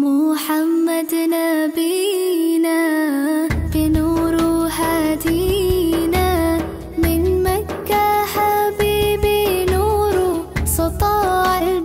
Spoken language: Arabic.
محمد نبينا بنور هدينا من مكة حبيبي نور سطع